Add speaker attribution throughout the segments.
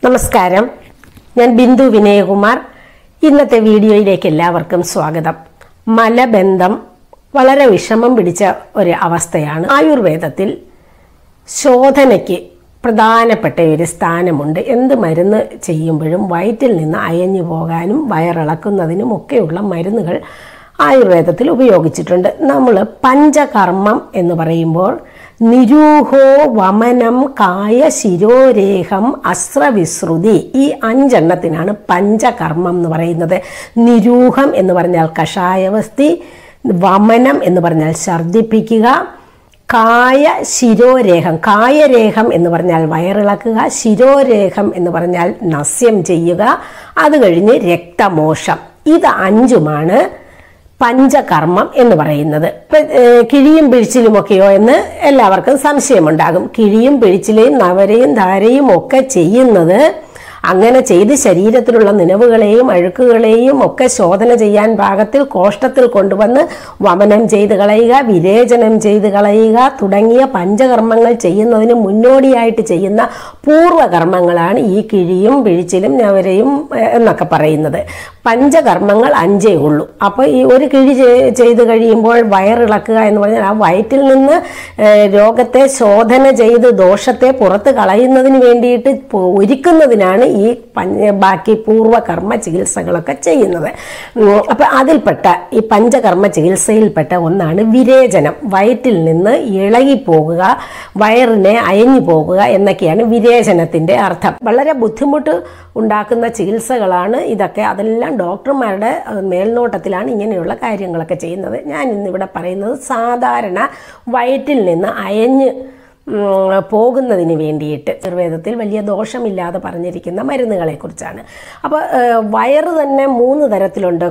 Speaker 1: നമസ്കാരം, ഞാൻ ബിന്ദു വിനയകുമാർ. ഇന്നത്തെ വീഡിയോയിലേക്ക് എല്ലാവർക്കും സ്വാഗതം. മലബന്ധം വളരെ വിഷമം പിടിച്ച ഒരു അവസ്ഥയാണ്. ആയുർവേദത്തിൽ ശോധനയ്ക്ക് പ്രധാനപ്പെട്ട ഒരു സ്ഥാനമുണ്ട്. എന്ത് മരുന്ന് ചെയ്യുമ്പോഴും വയറ്റിൽ നിന്ന് അയഞ്ഞു പോകാനും വയറിളക്കുന്നതിനും ഒക്കെയുള്ള മരുന്നുകൾ ആയുർവേദത്തിൽ ഉപയോഗിച്ചിട്ടുണ്ട്. നമ്മൾ പഞ്ചകർമ്മം എന്ന് പറയുമ്പോൾ നിരൂഹോ വമനം കായ ശിരോരേഹം അസ്രവിശ്രുതി, ഈ 5 എണ്ണത്തിനാണ് പഞ്ചകർമ്മം എന്ന് പറയുന്നത്. നിരൂഹം എന്ന് പറഞ്ഞാൽ കഷായവസ്തി, വമനം എന്ന് പറഞ്ഞാൽ ഛർദിപ്പിക്കുക, കായ ശിരോരേഹം, കായരേഖം എന്ന് പറഞ്ഞാൽ വയറിളക്കുക, ശിരോരേഖം എന്ന് പറഞ്ഞാൽ നസ്യം ചെയ്യുക, അത് കഴിഞ്ഞ് രക്തമോഷം. ഇത് 5ഉമാണ് പഞ്ചകർമ്മം എന്ന് പറയുന്നത്. കിഴിയും പിഴിച്ചിലുമൊക്കെയോ എന്ന് എല്ലാവർക്കും സംശയമുണ്ടാകും. കിഴിയും പിഴിച്ചിലെയും നവരയും ധാരയും ഒക്കെ ചെയ്യുന്നത് അങ്ങനെ ചെയ്ത് ശരീരത്തിലുള്ള നിലവുകളെയും അഴുക്കുകളെയും ഒക്കെ ശോധന ചെയ്യാൻ പാകത്തിൽ കോഷ്ടത്തിൽ കൊണ്ടുവന്ന് വമനം ചെയ്ത് കളയുക, വിരേചനം ചെയ്ത് കളയുക തുടങ്ങിയ പഞ്ചകർമ്മങ്ങൾ ചെയ്യുന്നതിന് മുന്നോടിയായിട്ട് ചെയ്യുന്ന പൂർവ്വകർമ്മങ്ങളാണ് ഈ കിഴിയും പിഴിച്ചിലും നവരയും എന്നൊക്കെ പറയുന്നത്. പഞ്ചകർമ്മങ്ങൾ 5 ഉള്ളൂ. അപ്പോൾ ഈ ഒരു കിഴി ചെയ്ത് കഴിയുമ്പോൾ വയറിളക്കുക എന്ന് പറഞ്ഞാൽ ആ വയറ്റിൽ നിന്ന് രോഗത്തെ ശോധന ചെയ്ത് ദോഷത്തെ പുറത്ത് കളയുന്നതിന് വേണ്ടിയിട്ട് ഒരുക്കുന്നതിനാണ് ഈ ബാക്കി പൂർവ്വകർമ്മ ചികിത്സകളൊക്കെ ചെയ്യുന്നത്. അപ്പം അതിൽപ്പെട്ട ഈ പഞ്ചകർമ്മ ചികിത്സയിൽപ്പെട്ട ഒന്നാണ് വിരേചനം. വയറ്റിൽ നിന്ന് ഇളകിപ്പോകുക, വയറിനെ അയഞ്ഞു പോകുക എന്നൊക്കെയാണ് വിരേചനത്തിൻ്റെ അർത്ഥം. വളരെ ബുദ്ധിമുട്ട് ഉണ്ടാക്കുന്ന ചികിത്സകളാണ് ഇതൊക്കെ. അതെല്ലാം ഡോക്ടർമാരുടെ മേൽനോട്ടത്തിലാണ് ഇങ്ങനെയുള്ള കാര്യങ്ങളൊക്കെ ചെയ്യുന്നത്. ഞാൻ ഇന്നിവിടെ പറയുന്നത് സാധാരണ വയറ്റിൽ നിന്ന് അയഞ്ഞ് പോകുന്നതിന് വേണ്ടിയിട്ട് ആയുർവേദത്തിൽ വലിയ ദോഷമില്ലാതെ പറഞ്ഞിരിക്കുന്ന മരുന്നുകളെക്കുറിച്ചാണ്. അപ്പോൾ വയറ് തന്നെ 3 തരത്തിലുണ്ട്.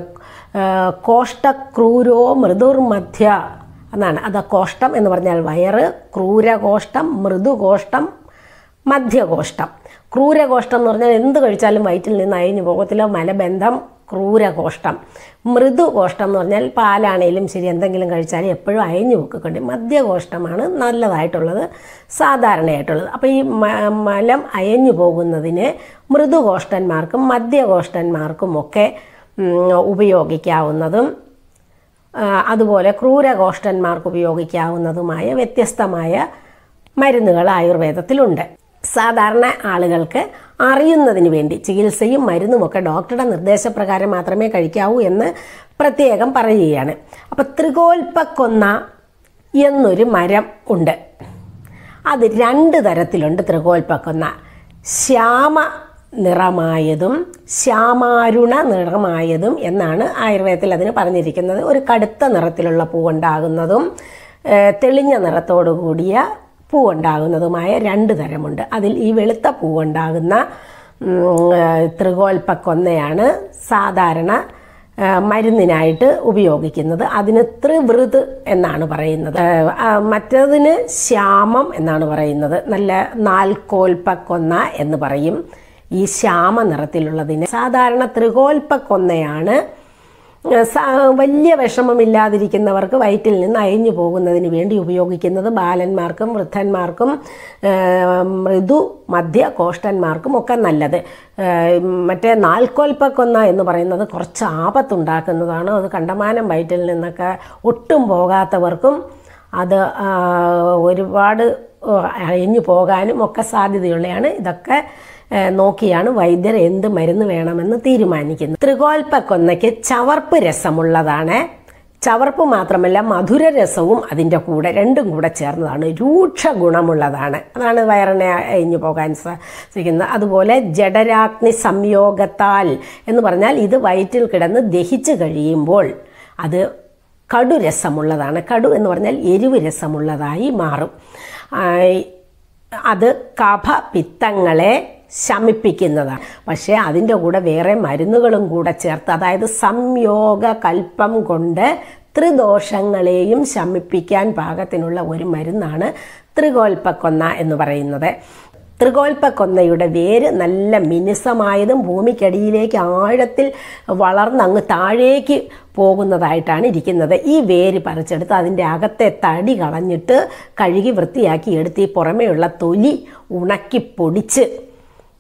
Speaker 1: കോഷ്ടക്രൂരോ മൃദുർമധ്യ എന്നാണ്. അത് കോഷ്ടം എന്ന് പറഞ്ഞാൽ വയറ്, ക്രൂരകോഷ്ടം, മൃദുകോഷ്ടം, മധ്യകോഷ്ടം. ക്രൂരകോഷ്ടം എന്ന് പറഞ്ഞാൽ എന്ത് കഴിച്ചാലും വയറ്റിൽ നിന്ന് അയഞ്ഞു പോകത്തില്ല, മലബന്ധം, ക്രൂരകോഷ്ടം. മൃദുകോഷ്ടം എന്ന് പറഞ്ഞാൽ പാലാണേലും ശരി എന്തെങ്കിലും കഴിച്ചാലും എപ്പോഴും അയഞ്ഞു പോക്കുണ്ട്. മധ്യകോഷ്ടമാണ് നല്ലതായിട്ടുള്ളത്, സാധാരണയായിട്ടുള്ളത്. അപ്പോൾ ഈ മലം അയഞ്ഞു പോകുന്നതിന് മൃദുകോഷ്ടന്മാർക്കും മധ്യകോഷ്ടന്മാർക്കും ഒക്കെ ഉപയോഗിക്കാവുന്നതും അതുപോലെ ക്രൂരകോഷ്ടന്മാർക്ക് ഉപയോഗിക്കാവുന്നതുമായ വ്യത്യസ്തമായ മരുന്നുകൾ ആയുർവേദത്തിലുണ്ട്. സാധാരണ ആളുകൾക്ക് അറിയുന്നതിന് വേണ്ടി ചികിത്സയും മരുന്നുമൊക്കെ ഡോക്ടറുടെ നിർദ്ദേശപ്രകാരം മാത്രമേ കഴിക്കാവൂ എന്ന് പ്രത്യേകം പറയുകയാണ്. അപ്പം ത്രികോൽപ്പക്കൊന്ന എന്നൊരു മരം ഉണ്ട്. അത് 2 തരത്തിലുണ്ട്. ത്രികോൽപ്പക്കൊന്ന ശ്യാമ നിറമായതും ശ്യാമാരുണ നിറമായതും എന്നാണ് ആയുർവേദത്തിൽ അതിന് പറഞ്ഞിരിക്കുന്നത്. ഒരു കടുത്ത നിറത്തിലുള്ള പൂവുണ്ടാകുന്നതും തെളിഞ്ഞ നിറത്തോടു കൂടിയ പൂവുണ്ടാകുന്നതുമായ 2 തരമുണ്ട്. അതിൽ ഈ വെളുത്ത പൂവുണ്ടാകുന്ന ത്രികോൽപ്പക്കൊന്നയാണ് സാധാരണ മരുന്നിനായിട്ട് ഉപയോഗിക്കുന്നത്. അതിന് ത്രിവൃത് എന്നാണ് പറയുന്നത്. മറ്റതിന് ശ്യാമം എന്നാണ് പറയുന്നത്. നല്ല 4 കോൽപ്പക്കൊന്ന എന്ന് പറയും. ഈ ശ്യാമ നിറത്തിലുള്ളതിന് സാധാരണ ത്രികോൽപ്പക്കൊന്നയാണ് വലിയ വിഷമമില്ലാതിരിക്കുന്നവർക്ക് വയറ്റിൽ നിന്ന് അയഞ്ഞു പോകുന്നതിന് വേണ്ടി ഉപയോഗിക്കുന്നത്. ബാലന്മാർക്കും വൃദ്ധന്മാർക്കും മൃദു മധ്യ കോഷ്ടന്മാർക്കും ഒക്കെ നല്ലത്. മറ്റേ 4 കോൽപ്പക്കൊന്ന എന്ന് പറയുന്നത് കുറച്ച് ആപത്തുണ്ടാക്കുന്നതാണ്. അത് കണ്ടമാനം വയറ്റിൽ നിന്നൊക്കെ ഒട്ടും പോകാത്തവർക്കും അത് ഒരുപാട് അയഞ്ഞു പോകാനും ഒക്കെ സാധ്യതയുള്ളതാണ്. ഇതൊക്കെ നോക്കിയാണ് വൈദ്യർ എന്ത് മരുന്ന് വേണമെന്ന് തീരുമാനിക്കുന്നത്. ത്രികോൽപ്പക്കൊന്നയ്ക്ക് ചവർപ്പ് രസമുള്ളതാണ്. ചവർപ്പ് മാത്രമല്ല മധുരരസവും അതിൻ്റെ കൂടെ, 2ഉം കൂടെ ചേർന്നതാണ്. രൂക്ഷ ഗുണമുള്ളതാണ്. അതാണ് വയറിനെ അയഞ്ഞു പോകാൻ സാധിക്കുന്നത്. അതുപോലെ ജഡരാഗ്നി സംയോഗത്താൽ എന്ന് പറഞ്ഞാൽ ഇത് വയറ്റിൽ കിടന്ന് ദഹിച്ചു കഴിയുമ്പോൾ അത് കടുരസമുള്ളതാണ്. കടു എന്ന് പറഞ്ഞാൽ എരിവ് രസമുള്ളതായി മാറും. അത് കഫ പിത്തങ്ങളെ ശമിപ്പിക്കുന്നതാണ്. പക്ഷേ അതിൻ്റെ കൂടെ വേറെ മരുന്നുകളും കൂടെ ചേർത്ത്, അതായത് സംയോഗ കൽപ്പം കൊണ്ട് ത്രിദോഷങ്ങളെയും ശമിപ്പിക്കാൻ പാകത്തിനുള്ള ഒരു മരുന്നാണ് ത്രികോൽപ്പക്കൊന്ന എന്ന് പറയുന്നത്. ത്രികോൽപ്പക്കൊന്നയുടെ വേര് നല്ല മിനുസമായതും ഭൂമിക്കടിയിലേക്ക് ആഴത്തിൽ വളർന്നങ്ങ് താഴേക്ക് പോകുന്നതായിട്ടാണ് ഇരിക്കുന്നത്. ഈ വേര് പറിച്ചെടുത്ത് അതിൻ്റെ അകത്തെ തടി കളഞ്ഞിട്ട് കഴുകി വൃത്തിയാക്കി എടുത്ത് ഈ പുറമേയുള്ള തൊലി ഉണക്കി പൊടിച്ച്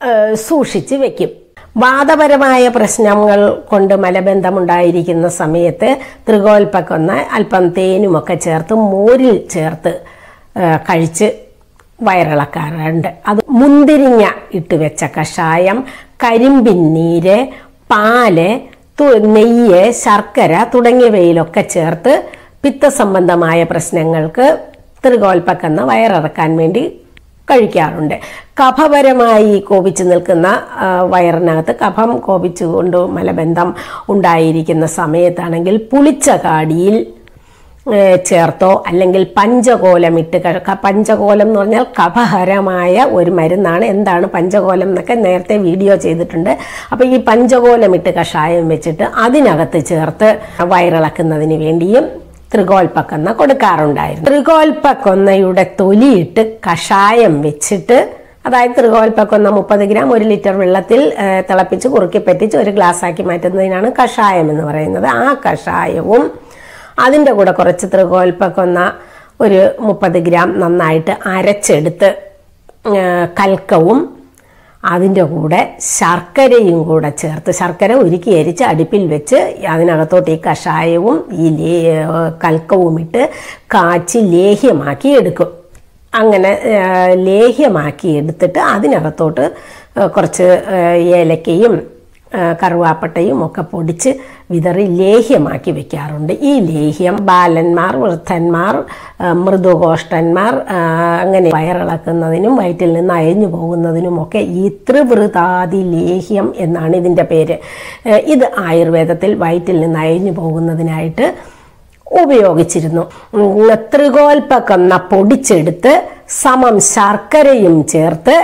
Speaker 1: സൂക്ഷിച്ച് വെക്കും. വാദപരമായ പ്രശ്നങ്ങൾ കൊണ്ട് മലബന്ധമുണ്ടായിരിക്കുന്ന സമയത്ത് ത്രികോൽപ്പക്കൊന്ന അല്പം തേനുമൊക്കെ ചേർത്ത് മോരിൽ ചേർത്ത് കഴിച്ച് വയറിളക്കാറുണ്ട്. അത് മുന്തിരിങ്ങ ഇട്ട് വെച്ച കഷായം, കരിമ്പിൻ നീര്, പാല്, നെയ്യ്, ശർക്കര തുടങ്ങിയവയിലൊക്കെ ചേർത്ത് പിത്തസംബന്ധമായ പ്രശ്നങ്ങൾക്ക് ത്രികോൽപ്പക്കെന്ന വയറിറക്കാൻ വേണ്ടി കഴിക്കാറുണ്ട്. കഫപരമായി കോപിച്ചു നിൽക്കുന്ന വയറിനകത്ത് കഫം കോപിച്ചുകൊണ്ട് മലബന്ധം ഉണ്ടായിരിക്കുന്ന സമയത്താണെങ്കിൽ പുളിച്ച കാടിയിൽ ചേർത്തോ അല്ലെങ്കിൽ പഞ്ചകോലമിട്ട് പഞ്ചകോലം എന്ന് പറഞ്ഞാൽ കഫഹരമായ ഒരു മരുന്നാണ്. എന്താണ് പഞ്ചകോലം എന്നൊക്കെ നേരത്തെ വീഡിയോ ചെയ്തിട്ടുണ്ട്. അപ്പോൾ ഈ പഞ്ചകോലമിട്ട് കഷായം വെച്ചിട്ട് അതിനകത്ത് ചേർത്ത് വയറിളക്കുന്നതിന് വേണ്ടിയും ത്രികോൽപ്പക്കൊന്ന കൊടുക്കാറുണ്ടായിരുന്നു. ത്രികോൽപ്പക്കൊന്നയുടെ തൊലിയിട്ട് കഷായം വെച്ചിട്ട്, അതായത് ത്രികോൽപ്പക്കൊന്ന 30 ഗ്രാം 1 ലിറ്റർ വെള്ളത്തിൽ തിളപ്പിച്ച് കുറുക്കി പറ്റിച്ച് ഒരു ഗ്ലാസ്സാക്കി മാറ്റുന്നതിനാണ് കഷായം എന്ന് പറയുന്നത്. ആ കഷായവും അതിൻ്റെ കൂടെ കുറച്ച് ത്രികോൽപ്പക്കൊന്ന ഒരു 30 ഗ്രാം നന്നായിട്ട് അരച്ചെടുത്ത് കൽക്കവും അതിൻ്റെ കൂടെ ശർക്കരയും കൂടെ ചേർത്ത്, ശർക്കര ഉരുക്കി അരിച്ച് അടുപ്പിൽ വെച്ച് അതിനകത്തോട്ട് ഈ കഷായവും ഈ കൽക്കവും ഇട്ട് കാച്ചി ലേഹ്യമാക്കി എടുക്കും. അങ്ങനെ ലേഹ്യമാക്കി എടുത്തിട്ട് അതിനകത്തോട്ട് കുറച്ച് ഏലക്കയും കറുവാപ്പട്ടയും ഒക്കെ പൊടിച്ച് വിതറി ലേഹ്യമാക്കി വെക്കാറുണ്ട്. ഈ ലേഹ്യം ബാലന്മാർ, വൃദ്ധന്മാർ, മൃദുകോഷ്ഠന്മാർ അങ്ങനെ വയറിളക്കുന്നതിനും വയറ്റിൽ നിന്ന് അയഞ്ഞു പോകുന്നതിനുമൊക്കെ ഈ ത്രിവൃതാദി ലേഹ്യം എന്നാണ് ഇതിൻ്റെ പേര്. ഇത് ആയുർവേദത്തിൽ വയറ്റിൽ നിന്ന് അയഞ്ഞു പോകുന്നതിനായിട്ട് ഉപയോഗിച്ചിരുന്നു. ത്രികോൽപ്പക്കൊന്ന പൊടിച്ചെടുത്ത് സമം ശർക്കരയും ചേർത്ത്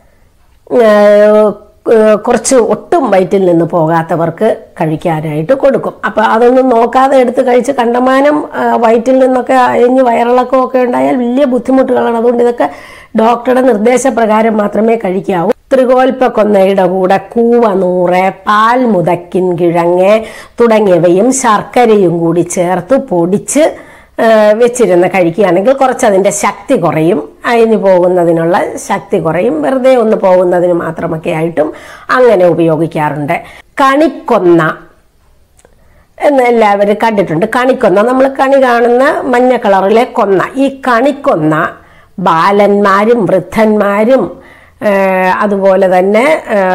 Speaker 1: കുറച്ച് ഒട്ടും വയറ്റിൽ നിന്ന് പോകാത്തവർക്ക് കഴിക്കാനായിട്ട് കൊടുക്കും. അപ്പോൾ അതൊന്നും നോക്കാതെ എടുത്ത് കഴിച്ച് കണ്ടമാനം വയറ്റിൽ നിന്നൊക്കെ അയഞ്ഞ് വയറിളക്കമൊക്കെ ഉണ്ടായാൽ വലിയ ബുദ്ധിമുട്ടുകളാണ്. അതുകൊണ്ട് ഇതൊക്കെ ഡോക്ടറുടെ നിർദ്ദേശപ്രകാരം മാത്രമേ കഴിക്കാവൂ. ത്രികോൽപ്പക്കൊന്നയുടെ കൂടെ കൂവനൂറ്, പാൽ മുതക്കിൻ കിഴങ്ങ് തുടങ്ങിയവയും ശർക്കരയും കൂടി ചേർത്ത് പൊടിച്ച് വെച്ചിരുന്ന് കഴിക്കുകയാണെങ്കിൽ കുറച്ചതിൻ്റെ ശക്തി കുറയും, അയഞ്ഞു പോകുന്നതിനുള്ള ശക്തി കുറയും. വെറുതെ ഒന്ന് പോകുന്നതിന് മാത്രമൊക്കെ ആയിട്ടും അങ്ങനെ ഉപയോഗിക്കാറുണ്ട്. കണിക്കൊന്ന എന്ന് എല്ലാവരും കണ്ടിട്ടുണ്ട്. കണിക്കൊന്ന, നമ്മൾ കണി കാണുന്ന മഞ്ഞ കളറിലെ കൊന്ന. ഈ കണിക്കൊന്ന ബാലന്മാരും വൃദ്ധന്മാരും അതുപോലെ തന്നെ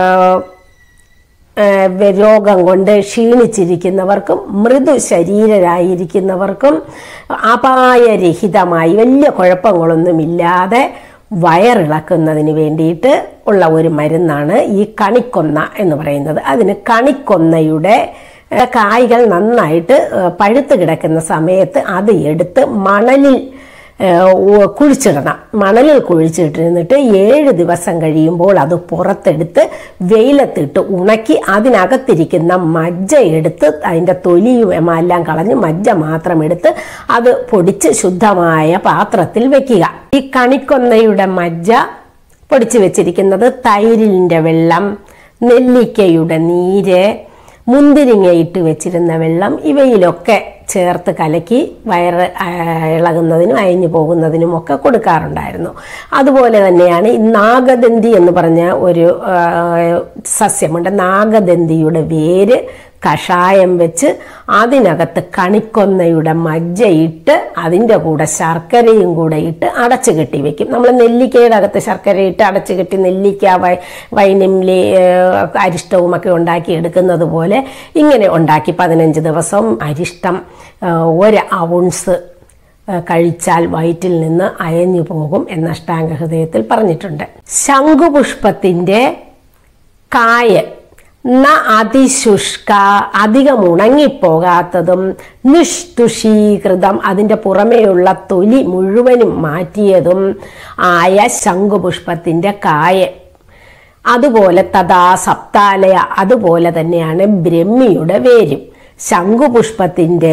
Speaker 1: രോഗം കൊണ്ട് ക്ഷീണിച്ചിരിക്കുന്നവർക്കും മൃദു ശരീരരായിരിക്കുന്നവർക്കും അപായരഹിതമായി വലിയ കുഴപ്പങ്ങളൊന്നുമില്ലാതെ വയറിളക്കുന്നതിന് വേണ്ടിയിട്ട് ഉള്ള ഒരു മരുന്നാണ് ഈ കണിക്കൊന്ന എന്ന് പറയുന്നത്. അതിന് കണിക്കൊന്നയുടെ കായ്കൾ നന്നായിട്ട് പഴുത്ത് കിടക്കുന്ന സമയത്ത് അത് എടുത്ത് മണലിൽ കുഴിച്ചിടണം. മണലിൽ കുഴിച്ചിട്ടിരുന്നിട്ട് 7 ദിവസം കഴിയുമ്പോൾ അത് പുറത്തെടുത്ത് വെയിലത്തിട്ട് ഉണക്കി അതിനകത്തിരിക്കുന്ന മജ്ജ എടുത്ത് അതിൻ്റെ തൊലിയും എല്ലാം കളഞ്ഞ് മജ്ജ മാത്രം എടുത്ത് അത് പൊടിച്ച് ശുദ്ധമായ പാത്രത്തിൽ വെക്കുക. ഈ കണിക്കൊന്നയുടെ മജ്ജ പൊടിച്ച് വെച്ചിരിക്കുന്നത് തൈരിൻ്റെ വെള്ളം, നെല്ലിക്കയുടെ നീര്, മുന്തിരിങ്ങ ഇട്ട് വെച്ചിരുന്ന വെള്ളം ഇവയിലൊക്കെ ചേർത്ത് കലക്കി വയറ് ഇളകുന്നതിനും അയഞ്ഞു പോകുന്നതിനും ഒക്കെ കൊടുക്കാറുണ്ടായിരുന്നു. അതുപോലെ തന്നെയാണ് ഈ നാഗദന്തി എന്ന് പറഞ്ഞ ഒരു സസ്യമുണ്ട്. നാഗദന്തിയുടെ വേര് കഷായം വെച്ച് അതിനകത്ത് കണിക്കൊന്നയുടെ മജ്ജയിട്ട് അതിൻ്റെ കൂടെ ശർക്കരയും കൂടെ ഇട്ട് അടച്ചു കെട്ടി വെക്കും. നമ്മൾ നെല്ലിക്കയുടെ അകത്ത് ശർക്കരയിട്ട് അടച്ചു കെട്ടി നെല്ലിക്ക വൈനിംലി അരിഷ്ടവും ഒക്കെ ഉണ്ടാക്കി എടുക്കുന്നത് പോലെ ഇങ്ങനെ ഉണ്ടാക്കി 15 ദിവസം അരിഷ്ടം 1 ഔൺസ് കഴിച്ചാൽ വയറ്റിൽ നിന്ന് അയഞ്ഞു പോകും എന്ന് അഷ്ടാംഗഹൃദയത്തിൽ പറഞ്ഞിട്ടുണ്ട്. ശംഖുപുഷ്പത്തിൻ്റെ കായ അതിശുഷ്ക, അധികം ഉണങ്ങിപ്പോകാത്തതും നിഷ്തുഷീകൃതം, അതിൻ്റെ പുറമേയുള്ള തൊലി മുഴുവനും മാറ്റിയതും ആയ ശംഖുപുഷ്പത്തിൻ്റെ കായ. അതുപോലെ തഥാ സപ്താലയ, അതുപോലെ തന്നെയാണ് ബ്രഹ്മിയുടെ വേരും. ശംഖുപുഷ്പത്തിൻ്റെ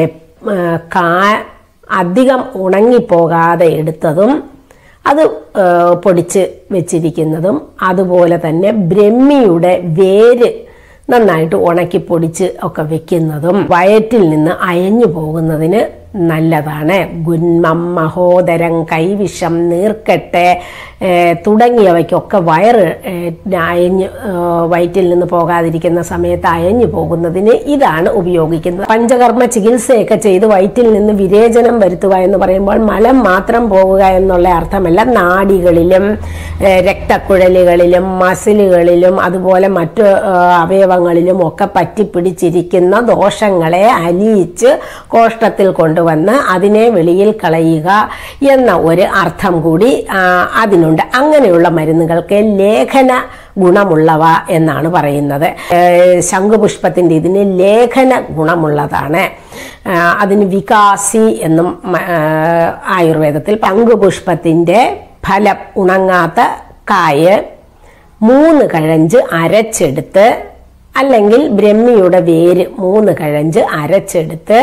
Speaker 1: അധികം ഉണങ്ങിപ്പോകാതെ എടുത്തതും അത് പൊടിച്ച് വെച്ചിരിക്കുന്നതും അതുപോലെ തന്നെ ബ്രഹ്മിയുടെ വേര് നന്നായിട്ട് ഉണക്കി പൊടിച്ച് ഒക്കെ വെക്കുന്നതും വയറ്റിൽ നിന്ന് അയഞ്ഞു പോകുന്നതിന് നല്ലതാണ്. ഗുന്മം, മഹോദരം, കൈവിഷം, നീർക്കെട്ട് തുടങ്ങിയവയ്ക്കൊക്കെ വയറ് അയഞ്ഞ് വയറ്റിൽ നിന്ന് പോകാതിരിക്കുന്ന സമയത്ത് അയഞ്ഞു പോകുന്നതിന് ഇതാണ് ഉപയോഗിക്കുന്നത്. പഞ്ചകർമ്മ ചികിത്സയൊക്കെ ചെയ്ത് വയറ്റിൽ നിന്ന് വിരേചനം വരുത്തുക എന്ന് പറയുമ്പോൾ മലം മാത്രം പോകുക എന്നുള്ള അർത്ഥമല്ല. നാഡികളിലും രക്തക്കുഴലുകളിലും മസിലുകളിലും അതുപോലെ മറ്റു അവയവങ്ങളിലും ഒക്കെ പറ്റിപ്പിടിച്ചിരിക്കുന്ന ദോഷങ്ങളെ അലിയിച്ച് കോഷ്ഠത്തിൽ കൊണ്ടുവന്ന് അതിനെ വെളിയിൽ കളയുക എന്ന ഒരു അർത്ഥം കൂടി അതിനുണ്ട്. അങ്ങനെയുള്ള മരുന്നുകൾക്ക് ലേഖന ഗുണമുള്ളവ എന്നാണ് പറയുന്നത്. ശംഖുപുഷ്പത്തിൻ്റെ ഇതിന് ലേഖന ഗുണമുള്ളതാണ്. അതിന് വികാസി എന്നും ആയുർവേദത്തിൽ. ശംഖുപുഷ്പത്തിൻ്റെ ഫലം, ഉണങ്ങാത്ത കായ് 3 കഴഞ്ച് അരച്ചെടുത്ത്, അല്ലെങ്കിൽ ബ്രഹ്മിയുടെ വേര് 3 കഴഞ്ച് അരച്ചെടുത്ത്,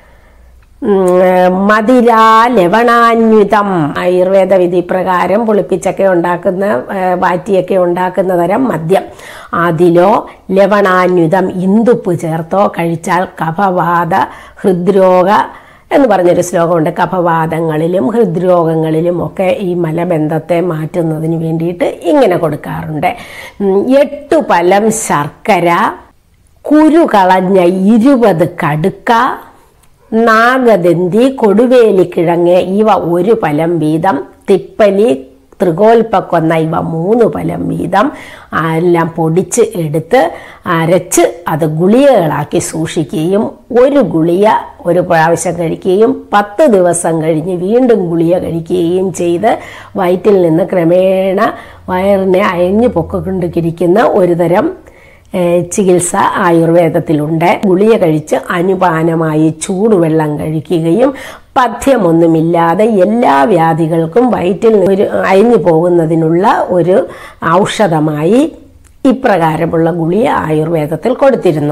Speaker 1: മതിര ലവണാന്വിതം, ആയുർവേദ വിധി പ്രകാരം പുളിപ്പിച്ചൊക്കെ ഉണ്ടാക്കുന്ന വാറ്റിയൊക്കെ ഉണ്ടാക്കുന്ന തരം മദ്യം, അതിലോ ലവണാന്വിതം ഇന്ദുപ്പ് ചേർത്തോ കഴിച്ചാൽ കഫവാത ഹൃദ്രോഗ എന്ന് പറഞ്ഞൊരു ശ്ലോകമുണ്ട്. കഫവാദങ്ങളിലും ഹൃദ്രോഗങ്ങളിലും ഒക്കെ ഈ മലബന്ധത്തെ മാറ്റുന്നതിന് വേണ്ടിയിട്ട് ഇങ്ങനെ കൊടുക്കാറുണ്ട്. 8 പലം ശർക്കര, കുരു കളഞ്ഞ 20 കടുക്ക, നാഗദന്തി, കൊടുവേലിക്കിഴങ്ങ് ഇവ 1 പലം വീതം, തിപ്പലി, ത്രികോൽപ്പക്കൊന്ന ഇവ 3 പലം വീതം എല്ലാം പൊടിച്ച് എടുത്ത് അരച്ച് അത് ഗുളികകളാക്കി സൂക്ഷിക്കുകയും 1 ഗുളിക 1 പ്രാവശ്യം കഴിക്കുകയും 10 ദിവസം കഴിഞ്ഞ് വീണ്ടും ഗുളിക കഴിക്കുകയും ചെയ്ത് വയറ്റിൽ നിന്ന് ക്രമേണ വയറിനെ അയഞ്ഞു പൊക്കൊണ്ടിരിക്കുന്ന ഒരു തരം ചികിത്സ ആയുർവേദത്തിലുണ്ട്. ഗുളിക കഴിച്ച് അനുപാനമായി ചൂടുവെള്ളം കഴിക്കുകയും പഥ്യമൊന്നുമില്ലാതെ എല്ലാ വ്യാധികൾക്കും വയറ്റിൽ അയഞ്ഞു പോകുന്നതിനുള്ള ഒരു ഔഷധമായി ഇപ്രകാരമുള്ള ഗുളിക ആയുർവേദത്തിൽ കൊടുത്തിരുന്നു.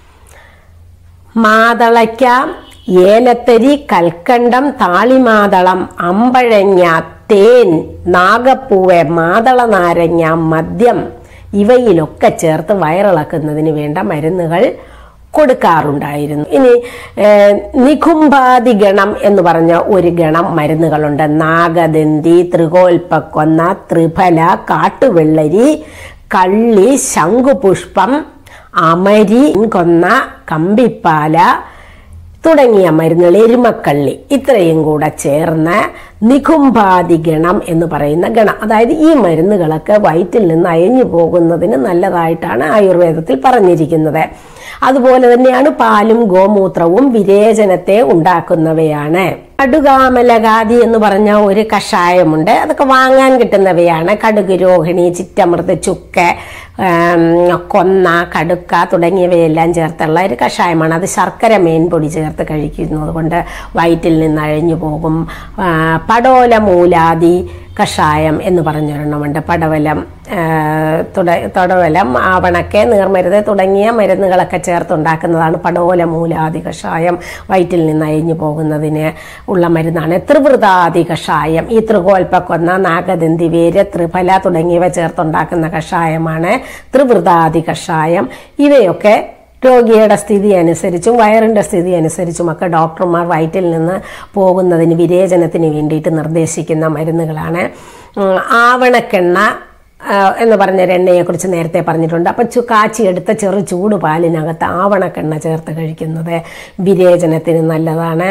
Speaker 1: മാതളയ്ക്ക, ഏലത്തരി, കൽക്കണ്ടം, താളിമാതളം, അമ്പഴങ്ങ, തേൻ, നാഗപ്പൂവ്, മാതള നാരങ്ങ, മദ്യം ഇവയിലൊക്കെ ചേർത്ത് വയറിളക്കുന്നതിന് വേണ്ട മരുന്നുകൾ കൊടുക്കാറുണ്ടായിരുന്നു. ഇനി നികുംഭാതി ഗണം എന്ന് പറഞ്ഞ ഒരു ഗണം മരുന്നുകളുണ്ട്. നാഗദന്തി, ത്രികോൽപ്പക്കൊന്ന, ത്രിഫല, കാട്ടുവെള്ളരി, കള്ളി, ശംഖുപുഷ്പം, അമരി, കൊന്ന, കമ്പിപ്പാല തുടങ്ങിയ മരുന്നുകൾ, എരുമക്കള്ളി, ഇത്രയും കൂടെ ചേർന്ന് നികുംഭാതി ഗണം എന്ന് പറയുന്ന ഗണം. അതായത് ഈ മരുന്നുകളൊക്കെ വയറ്റിൽ നിന്ന് അയഞ്ഞു പോകുന്നതിന് നല്ലതായിട്ടാണ് ആയുർവേദത്തിൽ പറഞ്ഞിരിക്കുന്നത്. അതുപോലെ തന്നെയാണ് പാലും ഗോമൂത്രവും വിരേചനത്തെ ഉണ്ടാക്കുന്നവയാണ്. കടുകാമലകാതി എന്ന് പറഞ്ഞ ഒരു കഷായമുണ്ട്. അതൊക്കെ വാങ്ങാൻ കിട്ടുന്നവയാണ്. കടുക്, രോഹിണി, ചിറ്റമൃത്, ചുക്ക്, കൊന്ന, കടുക്ക തുടങ്ങിയവയെല്ലാം ചേർത്തുള്ള ഒരു കഷായമാണ്. അത് ശർക്കര മേൻപൊടി ചേർത്ത് കഴിക്കുന്നത് കൊണ്ട് വയറ്റിൽ നിന്ന് അഴിഞ്ഞു പോകും. പടോല മൂലാദി കഷായം എന്ന് പറഞ്ഞൊരെണ്ണമുണ്ട്. പടവലം, തൊടവലം, ആവണക്കെ, നീർമരുത് തുടങ്ങിയ മരുന്നുകളൊക്കെ ചേർത്തുണ്ടാക്കുന്നതാണ് പടോല മൂലാദി കഷായം. വയറ്റിൽ നിന്ന് അഴിഞ്ഞു പോകുന്നതിന് ഉള്ള മരുന്നാണ്. ത്രിവൃതാദി കഷായം, ഈ ത്രികോൽപ്പക്കൊന്ന, നാഗദന്തി വേര്, ത്രിഫല തുടങ്ങിയവ ചേർത്തുണ്ടാക്കുന്ന കഷായമാണ് ത്രിവൃതാദി കഷായം. ഇവയൊക്കെ രോഗിയുടെ സ്ഥിതി അനുസരിച്ചും വയറിൻ്റെ സ്ഥിതി അനുസരിച്ചുമൊക്കെ ഡോക്ടർമാർ വയറ്റിൽ നിന്ന് പോകുന്നതിന് വിരേചനത്തിന് വേണ്ടിയിട്ട് നിർദ്ദേശിക്കുന്ന മരുന്നുകളാണ്. ആവണക്കെണ്ണ എന്ന് പറഞ്ഞൊരു എണ്ണയെക്കുറിച്ച് നേരത്തെ പറഞ്ഞിട്ടുണ്ട്. അപ്പം കാച്ചിയെടുത്ത ചെറു ചൂട് പാലിനകത്ത് ആവണക്കെണ്ണ ചേർത്ത് കഴിക്കുന്നത് വിരേചനത്തിന് നല്ലതാണ്.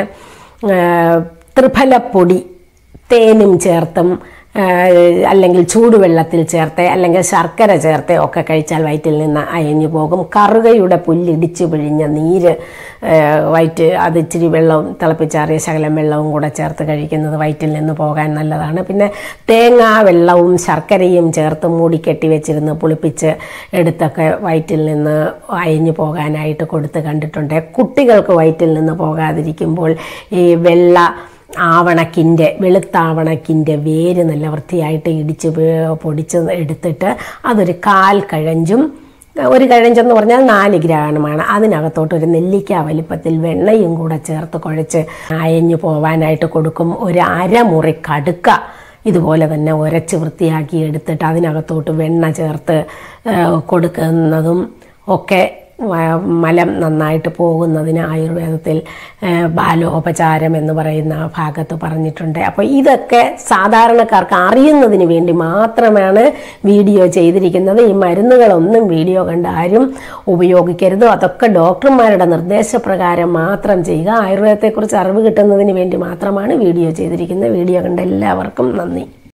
Speaker 1: ത്രിഫലപ്പൊടി തേനും ചേർത്തും അല്ലെങ്കിൽ ചൂടുവെള്ളത്തിൽ ചേർത്ത് അല്ലെങ്കിൽ ശർക്കര ചേർത്ത് ഒക്കെ കഴിച്ചാൽ വയറ്റിൽ നിന്ന് അയഞ്ഞു പോകും. കറുകയുടെ പുല്ലിടിച്ച് പിഴിഞ്ഞ നീര് വയറ്റ് അത് ഇച്ചിരി വെള്ളവും തിളപ്പിച്ചാറിയ ശകലം വെള്ളവും കൂടെ ചേർത്ത് കഴിക്കുന്നത് വയറ്റിൽ നിന്ന് പോകാൻ നല്ലതാണ്. പിന്നെ തേങ്ങാ വെള്ളവും ശർക്കരയും ചേർത്ത് മൂടിക്കെട്ടി വെച്ചിരുന്ന് പുളിപ്പിച്ച് എടുത്തൊക്കെ വയറ്റിൽ നിന്ന് അയഞ്ഞു പോകാനായിട്ട് കൊടുത്ത് കണ്ടിട്ടുണ്ട്. കുട്ടികൾക്ക് വയറ്റിൽ നിന്ന് പോകാതിരിക്കുമ്പോൾ ഈ വെളുത്താവണക്കിൻ്റെ വേര് നല്ല വൃത്തിയായിട്ട് ഇടിച്ച് പൊടിച്ച് എടുത്തിട്ട് അതൊരു 1/4 കഴഞ്ചും, ഒരു കഴഞ്ചെന്ന് പറഞ്ഞാൽ 4 ഗ്രാമാണ്, അതിനകത്തോട്ട് ഒരു നെല്ലിക്ക വലിപ്പത്തിൽ വെണ്ണയും കൂടെ ചേർത്ത് കുഴച്ച് അയഞ്ഞു പോവാനായിട്ട് കൊടുക്കും. ഒരു 1/2 മുറി കടുക്ക ഇതുപോലെ തന്നെ ഉരച്ച് വൃത്തിയാക്കി എടുത്തിട്ട് അതിനകത്തോട്ട് വെണ്ണ ചേർത്ത് കൊടുക്കുന്നതും ഒക്കെ മലം നന്നായിട്ട് പോകുന്നതിന് ആയുർവേദത്തിൽ ബാലോപചാരം എന്ന് പറയുന്ന ഭാഗത്ത് പറഞ്ഞിട്ടുണ്ട്. അപ്പോൾ ഇതൊക്കെ സാധാരണക്കാർക്ക് അറിയുന്നതിന് വേണ്ടി മാത്രമാണ് വീഡിയോ ചെയ്തിരിക്കുന്നത്. ഈ മരുന്നുകളൊന്നും വീഡിയോ കണ്ട് ആരും ഉപയോഗിക്കരുത്. അതൊക്കെ ഡോക്ടർമാരുടെ നിർദ്ദേശപ്രകാരം മാത്രം ചെയ്യുക. ആയുർവേദത്തെക്കുറിച്ച് അറിവ് കിട്ടുന്നതിന് വേണ്ടി മാത്രമാണ് വീഡിയോ ചെയ്തിരിക്കുന്നത്. വീഡിയോ കണ്ട എല്ലാവർക്കും നന്ദി.